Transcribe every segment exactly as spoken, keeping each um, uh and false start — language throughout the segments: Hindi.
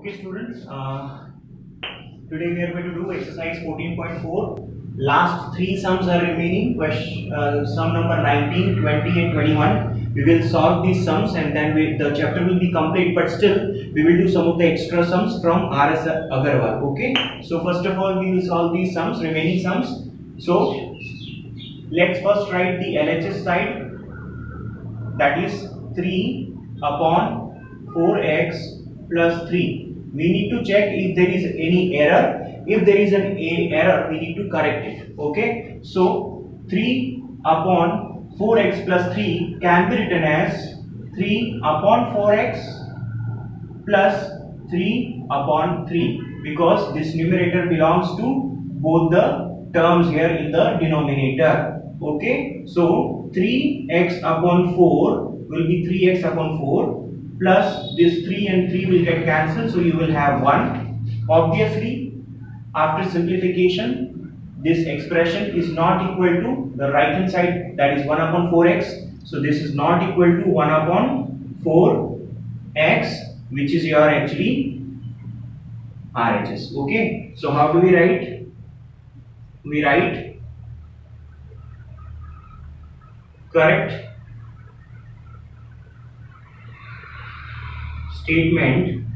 Okay, students, uh, today we are going to do exercise fourteen point four. Last three sums are remaining. Question, uh, sum number nineteen, twenty and twenty-one. We will solve these sums and then we, the chapter will be complete, but still we will do some of the extra sums from R S Agarwal. Okay, so first of all we will solve these sums, remaining sums. So let's first write the L H S side, that is three upon four x plus three. We need to check if there is any error. If there is an a error, we need to correct it. Okay, so three upon four x plus three can be written as three upon four x plus three upon three, because this numerator belongs to both the terms here in the denominator. Okay, so three x upon four will be three x upon four, plus this three and three will get cancelled, so you will have one. Obviously, after simplification, this expression is not equal to the right hand side, that is one upon four x. So this is not equal to one upon four x, which is your actually R H S. Okay, so how do we write? We write correct statement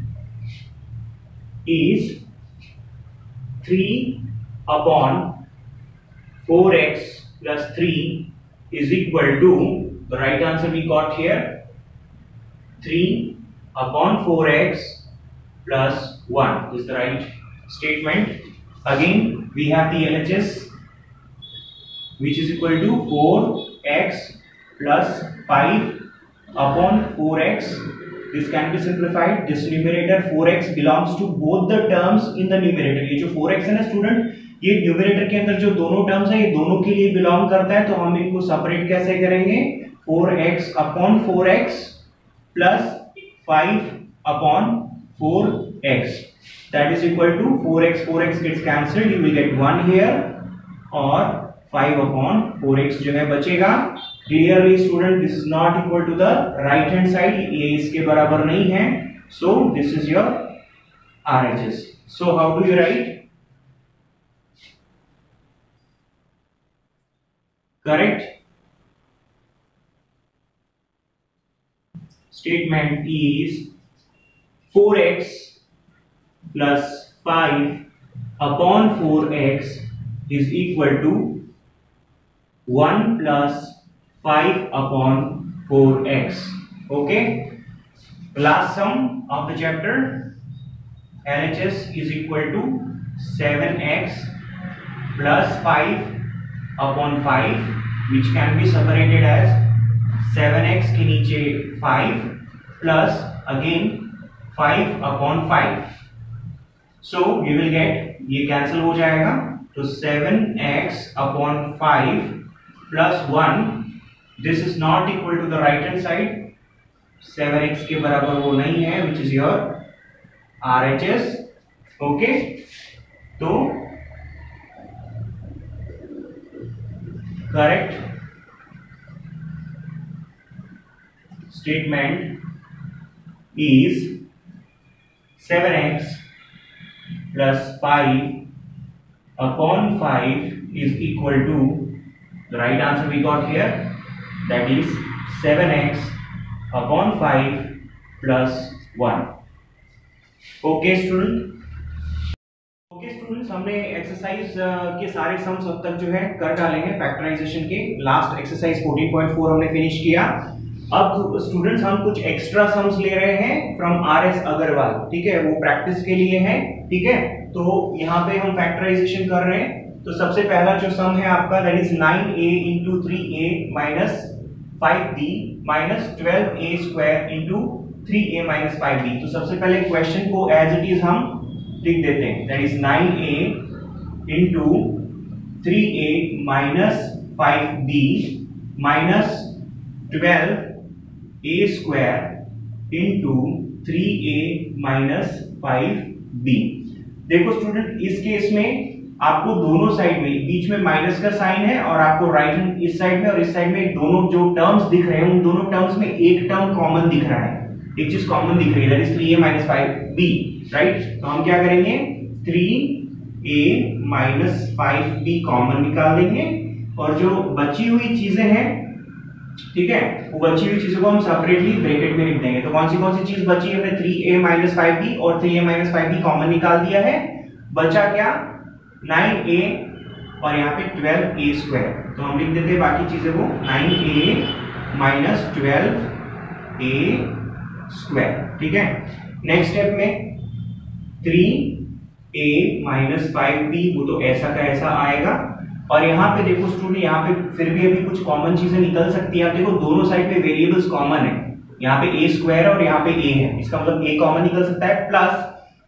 is three upon four x plus three is equal to, the right answer we got here, three upon four x plus one is the right statement. Again we have the L H S, which is equal to four x plus five upon four x. This can be simplified. This numerator four x belongs to both the terms in the numerator. ये जो four x है ना स्टूडेंट, ये न्यूमरेटर के अंदर जो दोनों टर्म्स है ये दोनों के लिए बिलोंग करता है, तो हम इनको सेपरेट कैसे करेंगे? Four x upon four x plus five upon four x, that is equal to four x, four x gets cancelled, you will get one here, और five upon four x जो है बचेगा. Clearly student, this is not equal to the right hand side, ये इसके बराबर नहीं है, so this is your R H S. So how do you write? Correct statement is four x plus five upon four x is equal to one plus five upon four x. Okay, last sum of the chapter, L H S is equal to seven x plus five upon five, which can be separated as seven x के नीचे five plus again five upon five. So we will get, ये cancel हो जाएगा, तो seven x upon five plus one. This is not equal to the right hand side, seven x के बराबर वो नहीं है, which is your R H S. Okay, तो correct statement is seven x plus five upon five is equal to, the right answer we got here, that is seven x upon five plus one. Okay student, okay students, हमने एक्सरसाइज के सारे सम्स अब तक जो है कर डाले हैं फैक्टराइजेशन के. Last exercise fourteen point four हमने फिनिश किया. अब स्टूडेंट्स हम कुछ एक्स्ट्रा सम्स ले रहे हैं फ्रॉम आर एस अग्रवाल. ठीक है, वो प्रैक्टिस के लिए है. ठीक है, तो यहाँ पे हम फैक्टराइजेशन कर रहे हैं. तो सबसे पहला जो सम है आपका, that is nine a into three a minus five b minus twelve a square into three a minus five b. तो सबसे पहले क्वेश्चन को एज इट इज हम लिख देते हैं, that is nine a into three a minus five b minus twelve a square into three a minus five b. देखो स्टूडेंट, इस केस में आपको दोनों साइड में बीच में माइनस का साइन है, और आपको राइट हैंड इस साइड में और इस साइड में दोनों जो टर्म्स दिख रहे हैं उन दोनों टर्म्स में एक टर्म कॉमन दिख रहा है. एक चीज कॉमन दिख रही है, that is three a minus five b, right. तो हम क्या करेंगे, three a minus five b common निकाल देंगे और जो बची हुई चीजें हैं, ठीक है, वो बची हुई चीजों को हम सेपरेटली ब्रैकेट में लिख देंगे। तो कौन सी कौन सी चीज बची है, हमने three a minus five b और three a minus five b common निकाल दिया है, बचा क्या, नाइन ए और यहाँ पे ट्वेल्व ए स्क्वायर। तो हम लिख देते हैं बाकी चीजें को, nine a minus twelve a square, ठीक है। नेक्स्ट स्टेप में three a minus five b, वो तो ऐसा का ऐसा आएगा। और यहाँ पे देखो स्टूडेंट, यहाँ पे फिर भी अभी कुछ कॉमन चीजें निकल सकती है। आप देखो दोनों साइड पे वेरिएबल्स कॉमन है, यहाँ पे ए स्क्वायर और यहाँ पे ए है, इसका मतलब ए कॉमन निकल सकता है। प्लस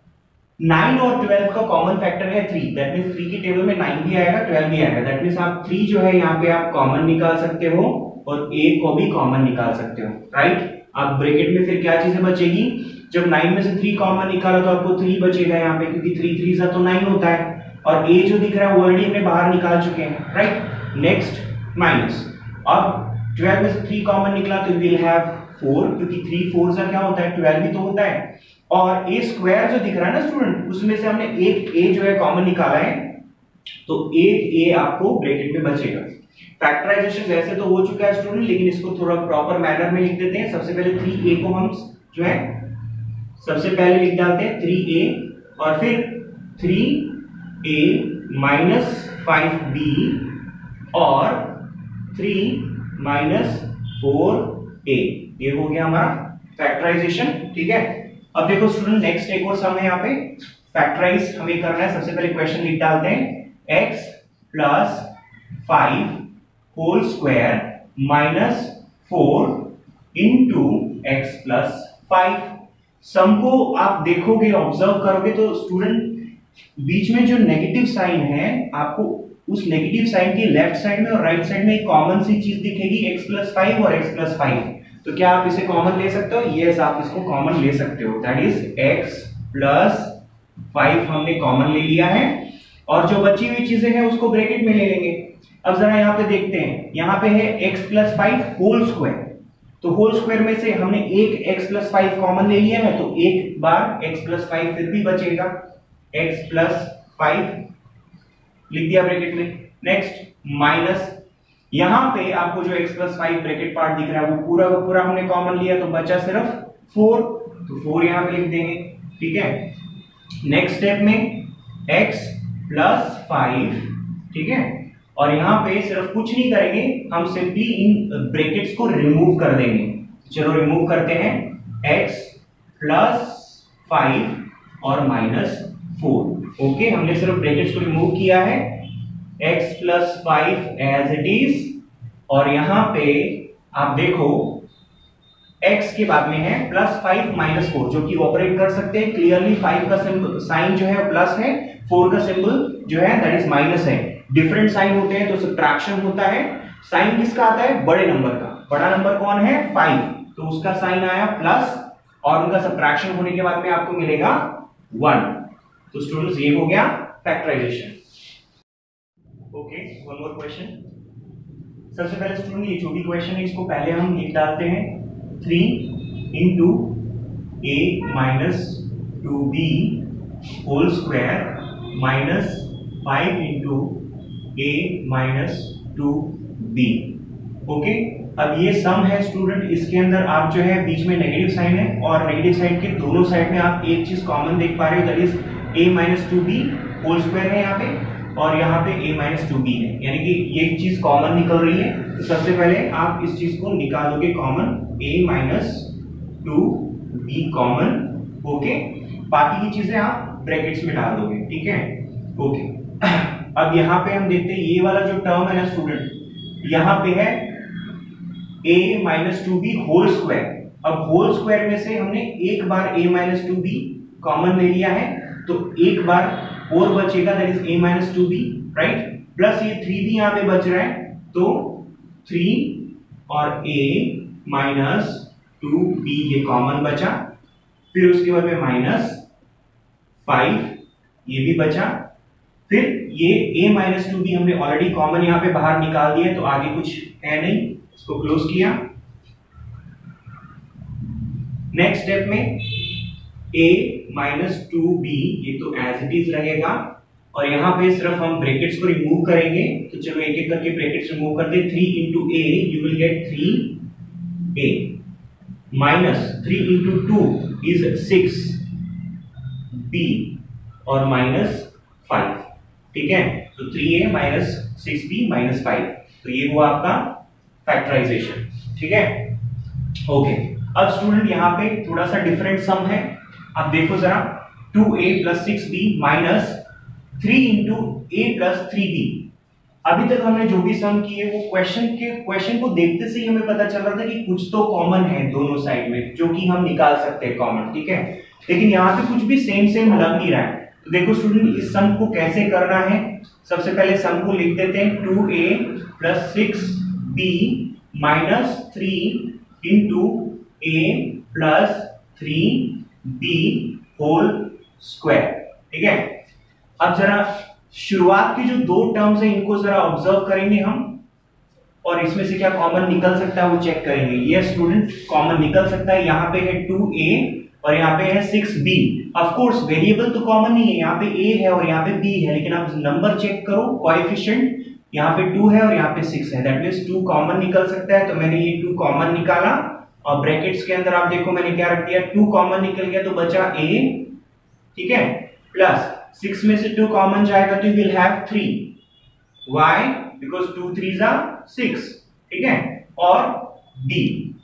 नाइन और ट्वेल्व का कॉमन फैक्टर है थ्री, दैट मींस थ्री की टेबल में नाइन भी आएगा, ट्वेल्व भी आएगा, दैट मींस आप थ्री जो है यहाँ पे आप कॉमन निकाल सकते हो और ए को भी कॉमन निकाल सकते हो, राइट। अब ब्रैकेट में फिर क्या चीजें बचेगी, जब नाइन में से थ्री कॉमन निकाला तो आपको थ्री बचेगा यहाँ पे, क्योंकि थ्री थ्री सा तो नाइन होता है, और ए जो दिख रहा है वो ऑलरेडी हमने बाहर निकाल चुके हैं, राइट। नेक्स्ट माइनस, अब ट्वेल्व में से थ्री कॉमन निकला तो विल हैव फोर, क्योंकि थ्री फोर सा क्या होता है, ट्वेल्व ही तो होता है। और ए स्क्वायर जो दिख रहा है ना स्टूडेंट, उसमें से हमने एक ए जो है कॉमन निकाला है, तो एक ए आपको ब्रैकेट में बचेगा। फैक्टराइजेशन वैसे तो हो चुका है स्टूडेंट, लेकिन इसको थोड़ा प्रॉपर मैनर में लिख देते हैं। सबसे पहले थ्री ए को हम जो है सबसे पहले लिख डालते हैं थ्री ए, और फिर three a minus five b और थ्री माइनस फोर ए, ये हो गया हमारा फैक्टराइजेशन, ठीक है। अब देखो स्टूडेंट, नेक्स्ट एक और सम है यहाँ पे, फैक्टराइज हमें करना है। सबसे पहले क्वेश्चन लिख डालते हैं, x plus five whole square minus four into x plus five. सम को आप देखोगे, ऑब्जर्व करोगे तो स्टूडेंट बीच में जो नेगेटिव साइन है, आपको उस नेगेटिव साइन के लेफ्ट साइड में और राइट साइड में एक कॉमन सी चीज दिखेगी, x प्लस फाइव और x प्लस फाइव। तो क्या आप इसे कॉमन ले सकते हो? यस, आप इसको कॉमन ले सकते हो, that is x plus five हमने कॉमन ले लिया है, और जो बची हुई चीजें हैं उसको ब्रैकेट में ले लेंगे। अब जरा यहाँ पे देखते हैं, यहाँ पे है x plus five whole square, तो होल स्क्वायर में से हमने एक x प्लस फाइव कॉमन ले लिया है, तो एक बार x प्लस फाइव फिर भी बचेगा, x प्लस फाइव लिख दिया ब्रैकेट में। नेक्स्ट माइनस, यहां पे आपको जो x plus five bracket part दिख रहा है वो पूरा का पूरा हमने कॉमन लिया, तो बचा सिर्फ फोर, तो फोर यहां पे लिख देंगे, ठीक है। नेक्स्ट स्टेप में x प्लस फाइव, ठीक है, और यहां पे सिर्फ कुछ नहीं करेंगे, हम सिंपली इन ब्रैकेट्स को रिमूव कर देंगे। चलो रिमूव करते हैं, x प्लस फाइव और माइनस फोर। ओके, हमने सिर्फ ब्रैकेट्स को रिमूव किया है, x plus five as it is, और यहां पे आप देखो x के बाद में है प्लस फाइव माइनस फोर, जो कि ऑपरेट कर सकते हैं क्लियरली। फाइव का सिंबल साइन जो है प्लस है, फोर का सिंबल जो है दैट इज माइनस है। डिफरेंट साइन होते हैं तो सब्ट्रैक्शन होता है। साइन किसका आता है? बड़े नंबर का। बड़ा नंबर कौन है? फाइव, तो उसका साइन आया प्लस, और उनका सब्ट्रैक्शन होने के बाद में आपको मिलेगा वन। तो स्टूडेंट्स ये हो गया factorization. Okay, one more question. सबसे पहले स्टूडेंट ये जो भी क्वेश्चन है इसको पहले हम लिख डालते हैं, three into a minus two b whole square minus five into a minus two b. Okay, अब ये सम है स्टूडेंट, इसके अंदर आप जो है बीच में नेगेटिव साइन है, और नेगेटिव साइन के दोनों साइड में आप एक चीज कॉमन देख पा रहे हो, that is a minus two b whole square है यहाँ पे, और यहाँ पे a माइनस टू बी है, यानी कि ये चीज कॉमन निकल रही है। तो सबसे पहले आप इस चीज को निकालोगे common, a minus two b common. Okay, बाकी की चीजें आप ब्रैकेट्स में डाल दोगे, ठीक है। ओके, अब यहाँ पे हम देखते हैं ये वाला जो टर्म है ना स्टूडेंट, यहाँ पे है a minus two b whole square. अब होल स्क्वायर में से हमने एक बार a minus two b common ले लिया है, तो एक बार और बचेगा, that is a minus two b, right. Plus ये थ्री भी यहाँ पे बच रहा है, तो थ्री और a माइनस टू बी ये कॉमन बचा, फिर उसके बाद में माइनस फाइव ये भी बचा, फिर ये a माइनस टू बी हमने ऑलरेडी कॉमन यहाँ पे बाहर निकाल दिया, तो आगे कुछ है नहीं, इसको क्लोज किया। नेक्स्ट स्टेप में a माइनस टू बी, ये तो एज इट इज रहेगा, और यहाँ पे सिर्फ हम ब्रैकेट्स को रिमूव करेंगे। तो चलो एक एक करके ब्रैकेट्स रिमूव करते हैं। Three into a you will get three a minus three into two is six b और माइनस फाइव। ठीक है, तो three a minus six b minus five, तो ये हुआ आपका फैक्टराइजेशन। ठीक है, ओके। अब स्टूडेंट यहाँ पे थोड़ा सा डिफरेंट सम है। अब देखो जरा, two a plus six b minus three into a plus three b. अभी तक हमने जो भी सम किए वो क्वेश्चन के क्वेश्चन को देखते से ही हमें पता चल रहा था कि कुछ तो कॉमन है दोनों साइड में, जो कि हम निकाल सकते हैं कॉमन। ठीक है, लेकिन यहाँ पे कुछ भी सेम सेम लग नहीं रहा है। तो देखो स्टूडेंट, इस सम को कैसे करना है। सबसे पहले सम को लिख देते हैं, two a plus six b minus three into a plus three b whole square. ठीक है, अब जरा शुरुआत की जो दो टर्म्स हैं इनको जरा ऑब्जर्व करेंगे हम, और इसमें से क्या कॉमन निकल सकता है वो चेक करेंगे। ये स्टूडेंट कॉमन निकल सकता है। यहाँ पे है टू ए और यहाँ पे है six b. Of course variable तो कॉमन नहीं है, यहाँ पे a है और यहाँ पे b है, लेकिन आप नंबर चेक करो, कोएफिशिएंट यहाँ पे टू है और यहाँ पे सिक्स है, दैट मींस टू कॉमन निकल सकता है। तो मैंने ये टू कॉमन निकाला, और ब्रैकेट्स के अंदर आप देखो मैंने क्या रख दिया, टू कॉमन निकल गया तो बचा a। ठीक है, प्लस सिक्स में से टू कॉमन जाएगा तो you will have three. Why? Because two three जा सिक्स। ठीक है, और b।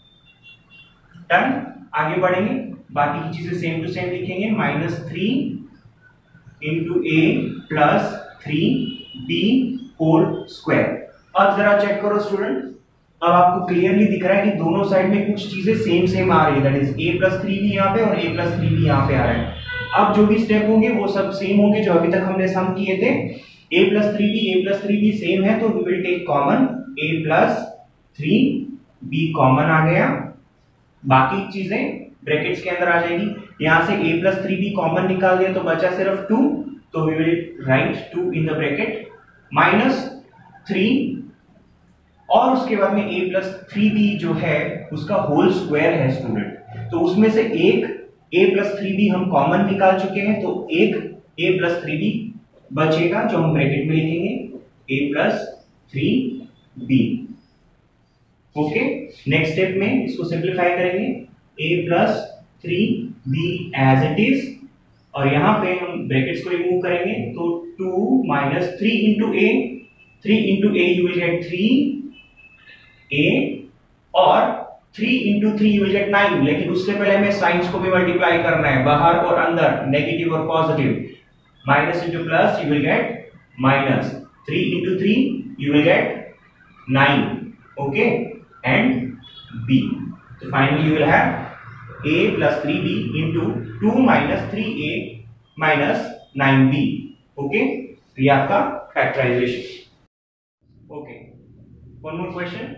डन, आगे बढ़ेंगे, बाकी की चीजें सेम टू सेम लिखेंगे। Minus three into a plus three b whole square. अब जरा चेक करो स्टूडेंट, अब आपको क्लियरली दिख रहा है कि दोनों साइड में कुछ चीजें सेम सेम आ रही है, that is a plus three भी यहाँ पे और ए प्लस थ्री भी यहाँ पे आ रहा है। अब जो भी स्टेप होंगे वो सब सेम होंगे जो अभी तक हमने सम किए थे। a plus three b a plus three b same है, तो we will take common a plus three b common आ गया, बाकी चीजें ब्रैकेट्स के अंदर आ जाएगी। यहां से a plus three b common निकाल दिया तो बचा सिर्फ टू, तो we will write two in the bracket minus three, और उसके बाद में a प्लस थ्री बी जो है उसका होल स्क्वायर है स्टूडेंट, तो उसमें से एक a प्लस थ्री बी हम कॉमन निकाल चुके हैं, तो एक a प्लस थ्री बी बचेगा जो हम ब्रैकेट में लिखेंगे a plus three b. Okay, next step में इसको सिंप्लीफाई करेंगे, a plus three b as it is, और यहां पे हम ब्रैकेट्स को रिमूव करेंगे तो two minus three into a, three into a you will get three a, और three into three you will get nine. लेकिन उससे पहले हमें साइंस को भी मल्टीप्लाई करना है, बाहर और अंदर, नेगेटिव और positive. Minus into plus you will get minus, three into three you will get nine. Okay, and b, तो finally you will have a plus three b into two minus three a minus nine b. Okay, तो ये आपका factorization. Okay, one more question,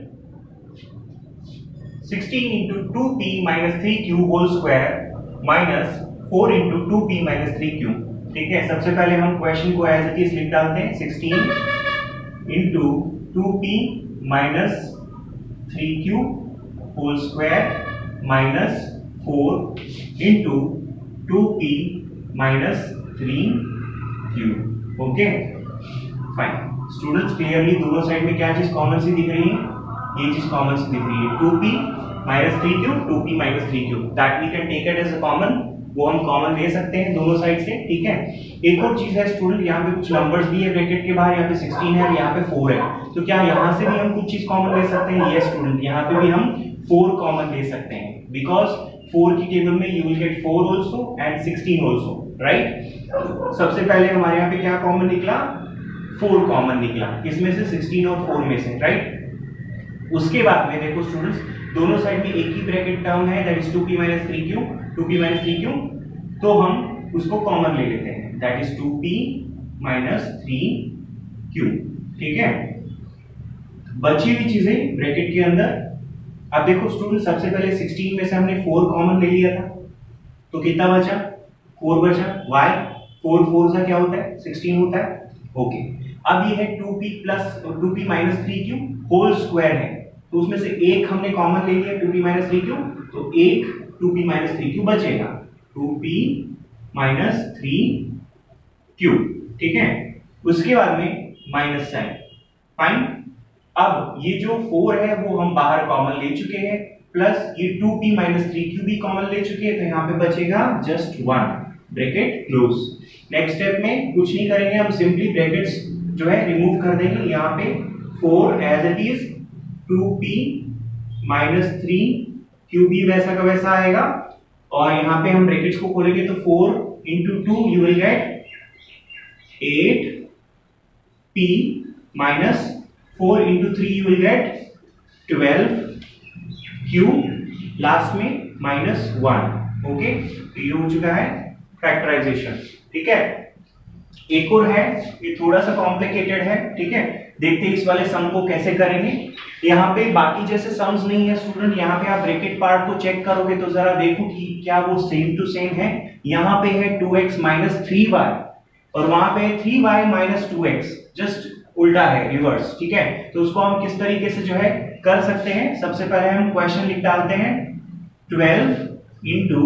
sixteen into two p minus three q whole square minus four into two p minus three q. ठीक है, सबसे पहले हम क्वेश्चन को एज इट इज लिख डालते हैं, sixteen into two p minus three q whole square minus four into two p minus three q. Okay fine students, clearly दोनों साइड में क्या चीज कॉमन सी दिख रही है, ये चीज कॉमन सी दिख रही है, two p minus three q, two p minus three q, that we can take it as a common, वो हम कॉमन ले सकते हैं दोनों साइड से। ठीक है, एक और चीज है स्टूडेंट, यहाँ पे कुछ नंबर्स भी है ब्रैकेट के बाहर, यहाँ पे सिक्सटीन है और यहाँ पे फोर है, तो क्या यहाँ से भी हम कुछ चीज कॉमन ले सकते हैं? यस स्टूडेंट, यहाँ पे भी हम फोर कॉमन ले सकते हैं, बिकॉज फोर की टेबल में you will get four also and sixteen also, right. सबसे पहले हमारे यहाँ पे क्या कॉमन निकला, फोर कॉमन निकला, इसमें से सिक्सटीन और फोर में से, राइट। उसके बाद में देखो स्टूडेंट्स, दोनों साइड में एक ही ब्रैकेट टर्म है, that is two p minus three q, two p minus three q, तो हम उसको कॉमन ले लेते हैं, that is two p minus three q. ठीक है, बची हुई चीजें ब्रैकेट के अंदर, अब देखो स्टूडेंट, सबसे पहले सिक्सटीन में से हमने फोर कॉमन ले लिया था, तो कितना बचा, फोर बचा। वाई, फोर फोर से क्या होता है, सिक्सटीन होता है। ओके, अब ये है two p plus two p minus three q whole square है, तो उसमें से एक हमने कॉमन ले लिया, two p minus three q, तो एक two p minus three q बचेगा, two p minus three q, ठीक है। उसके बाद में माइनस साइन, फाइन। अब ये जो फोर है वो हम बाहर कॉमन ले चुके हैं, प्लस ये two p minus three q भी कॉमन ले चुके हैं, तो यहाँ पे बचेगा just one, bracket close. Next step में कुछ नहीं करेंगे, हम सिंपली ब्रैकेट्स जो है रिमूव कर देंगे। यहाँ पे four as it is, two p minus three q भी वैसा का वैसा आएगा, और यहाँ पे हम ब्रैकेट्स को खोलेंगे तो four into two you will get eight p minus four into three you will get twelve q, last में माइनस वन। ओके, तो ये हो चुका है फैक्टराइजेशन, ठीक है। एक और है, ये थोड़ा सा कॉम्प्लिकेटेड है, ठीक है। देखते हैं इस वाले सम को कैसे करेंगे। यहाँ पे बाकी जैसे सम्स नहीं है स्टूडेंट, यहाँ पे आप ब्रैकेट पार्ट को चेक करोगे तो जरा देखो कि क्या वो सेम टू सेम है। यहाँ पे है two x minus three y और वहां पे three y minus two x, just उल्टा है, रिवर्स, ठीक है। तो उसको हम किस तरीके से जो है कर सकते हैं, सबसे पहले हम क्वेश्चन लिख डालते हैं, twelve into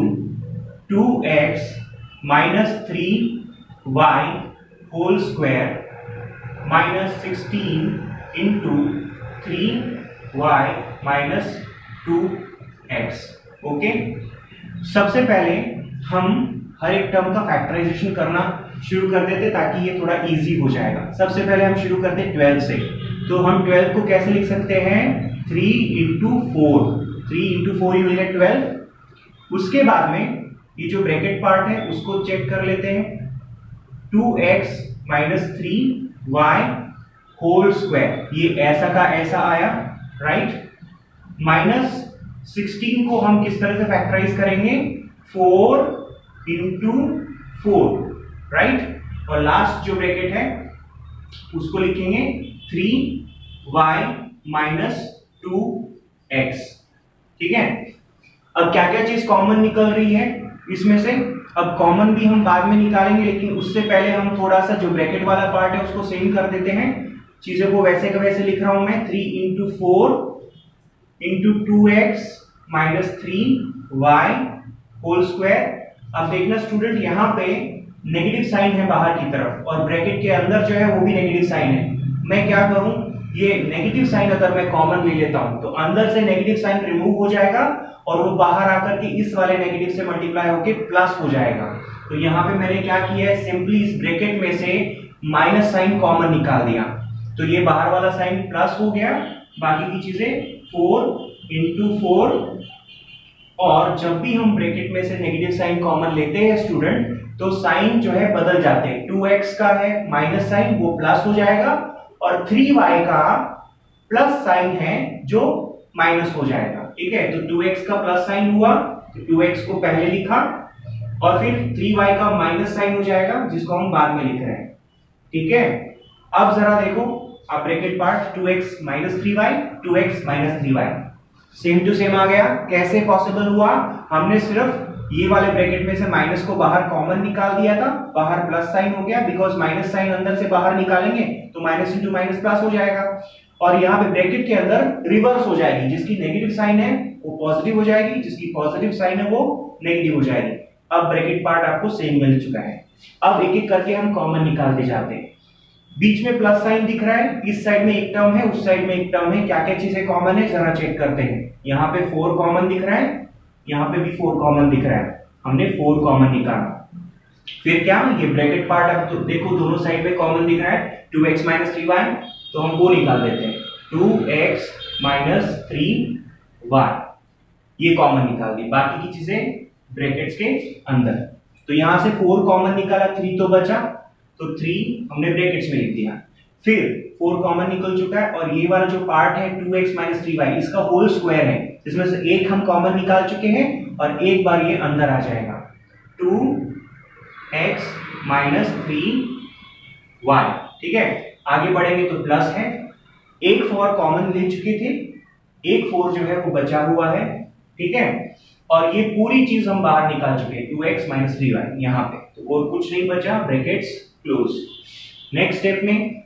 two x minus three y whole square minus sixteen into three y minus two x. Okay, सबसे पहले हम हर एक टर्म का फैक्टराइजेशन करना शुरू कर देते ताकि ये थोड़ा इजी हो जाएगा। सबसे पहले हम शुरू करते हैं ट्वेल्व से, तो हम ट्वेल्व को कैसे लिख सकते हैं, three into four, three into four you will get twelve. उसके बाद में ये जो ब्रैकेट पार्ट है उसको चेक कर लेते हैं, two x minus three y whole square, ये ऐसा का ऐसा आया, राइट। माइनस सिक्सटीन को हम किस तरह से फैक्टराइज करेंगे, फोर इंटू फोर, राइट। और लास्ट जो ब्रैकेट है उसको लिखेंगे three y minus two x, ठीक है। अब क्या क्या चीज कॉमन निकल रही है इसमें से, अब कॉमन भी हम बाद में निकालेंगे, लेकिन उससे पहले हम थोड़ा सा जो ब्रैकेट वाला पार्ट है उसको सेम कर देते हैं। चीजों को वैसे का वैसे लिख रहा हूं मैं, three into four into two x minus three y whole square. अब देखना स्टूडेंट, यहाँ पे नेगेटिव साइन है बाहर की तरफ और ब्रैकेट के अंदर जो है वो भी नेगेटिव साइन है। मैं क्या करूं, ये नेगेटिव साइन अगर मैं कॉमन ले लेता हूं तो अंदर से नेगेटिव साइन रिमूव हो जाएगा और वो बाहर आकर के इस वाले नेगेटिव से मल्टीप्लाई होके प्लस हो जाएगा। तो यहाँ पे मैंने क्या किया है, सिंपली इस ब्रैकेट में से माइनस साइन कॉमन निकाल दिया, तो ये बाहर वाला साइन प्लस हो गया, बाकी की चीजें फोर इंटू फोर। और जब भी हम ब्रैकेट में से नेगेटिव साइन कॉमन लेते हैं स्टूडेंट, तो साइन जो है बदल जाते हैं, टू एक्स का है माइनस साइन वो प्लस हो जाएगा और थ्री वाई का प्लस साइन है जो माइनस हो जाएगा, ठीक है। तो टू एक्स का प्लस साइन हुआ तो टू एक्स को पहले लिखा और फिर थ्री वाई का माइनस साइन हो जाएगा जिसको हम बाद में लिख रहे हैं, ठीक है। अब जरा देखो, अब bracket part two x minus three y, two x minus three y same to same आ गया। कैसे पॉसिबल हुआ, हमने सिर्फ ये वाले ब्रैकेट में से माइनस को बाहर कॉमन निकाल दिया था, बाहर प्लस साइन हो गया, बिकॉज माइनस साइन अंदर से बाहर निकालेंगे तो माइनस इंटू माइनस प्लस हो जाएगा। और यहाँ पे ब्रैकेट के अंदर रिवर्स हो जाएगी, जिसकी नेगेटिव साइन है वो पॉजिटिव हो जाएगी, जिसकी पॉजिटिव साइन है वो नेगेटिव हो जाएगी। अब ब्रैकेट पार्ट आपको सेम मिल चुका है। अब एक एक करके हम कॉमन निकालते जाते हैं। बीच में प्लस साइन दिख रहा है, इस साइड में एक टर्म है, उस साइड में एक टर्म है, क्या क्या चीजें कॉमन है जरा चेक करते हैं। यहाँ पे फोर कॉमन दिख रहा है, यहाँ पे भी फोर कॉमन दिख रहा है, हमने फोर कॉमन निकाला। फिर क्या, ये ब्रैकेट पार्ट अब तो देखो दोनों साइड में कॉमन दिख रहा है, two x minus three y, तो हम वो निकाल देते हैं, two x minus three y, ये कॉमन निकाल दी, बाकी की चीजें ब्रैकेट्स के अंदर। तो यहां से फोर कॉमन निकाला, थ्री तो बचा, तो थ्री हमने ब्रैकेट्स में लिख दिया। फिर फोर कॉमन निकल चुका है और ये वाला जो पार्ट है two x minus three y, इसका होल स्क्वायर है, जिसमें से एक हम कॉमन निकाल चुके हैं और एक बार ये अंदर आ जाएगा, two x minus three y, ठीक है। आगे बढ़ेंगे तो प्लस है, एक फोर कॉमन ले चुके थे, एक फोर जो है वो बचा हुआ है, ठीक है। और ये पूरी चीज हम बाहर निकाल चुके हैं, two x minus three y यहाँ पे, तो और कुछ नहीं बचा, ब्रैकेट्स क्लोज। नेक्स्ट स्टेप में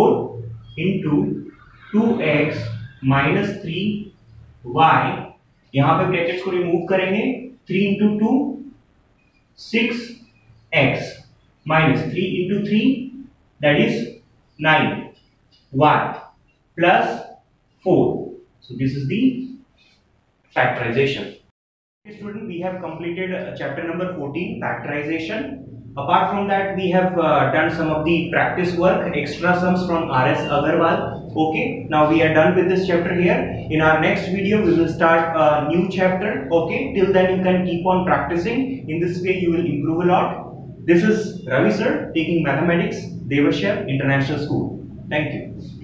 four into two x minus three y यहाँ पे ब्रैकेट्स को रिमूव करेंगे, three into two six x minus three into three that is nine y plus four. So this is the factorization. Student, we have completed uh, chapter number fourteen, factorization. Apart from that, we have uh, done some of the practice work, extra sums from R S Agarwal. Okay, now we are done with this chapter here. In our next video, we will start a new chapter. Okay, till then you can keep on practicing. In this way, you will improve a lot. This is Ravi sir taking mathematics, Devashya International School. Thank you.